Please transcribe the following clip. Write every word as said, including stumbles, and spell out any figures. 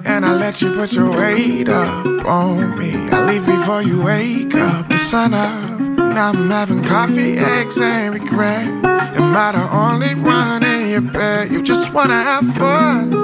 and I let you put your weight up on me. I leave before you wake up, the sun up. Now I'm having coffee, eggs, and regret. Am I the only one in your bed? You just wanna have fun,